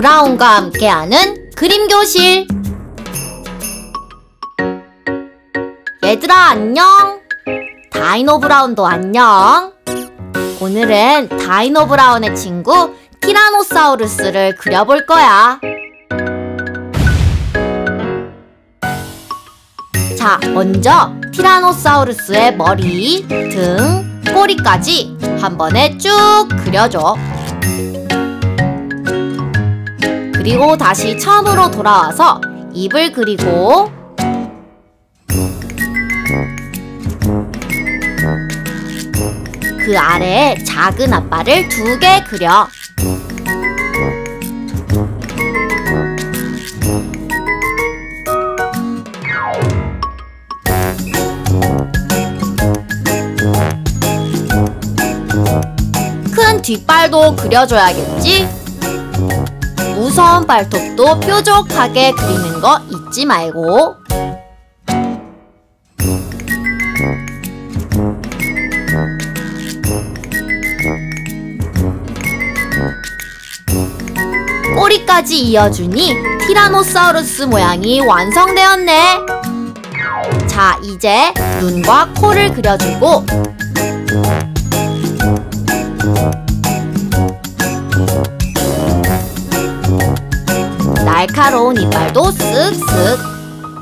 브라운과 함께하는 그림교실. 얘들아 안녕. 다이노 브라운도 안녕. 오늘은 다이노 브라운의 친구 티라노사우루스를 그려볼 거야. 자, 먼저 티라노사우루스의 머리, 등, 꼬리까지 한 번에 쭉 그려줘. 그리고 다시 처음으로 돌아와서 입을 그리고 그 아래에 작은 앞발을 2개 그려. 큰 뒷발도 그려줘야겠지? 무서운 발톱도 뾰족하게 그리는 거 잊지 말고. 꼬리까지 이어주니 티라노사우루스 모양이 완성되었네. 자, 이제 눈과 코를 그려주고 날카로운 이빨도 쓱쓱.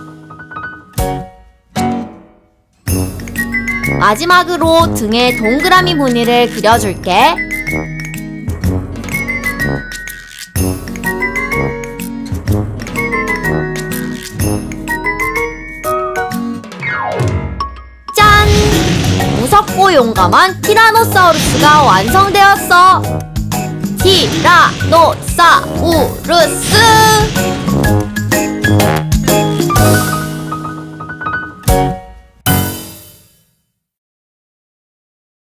마지막으로 등에 동그라미 무늬를 그려줄게. 짠! 무섭고 용감한 티라노사우루스가 완성되었어. 티라노사우루스!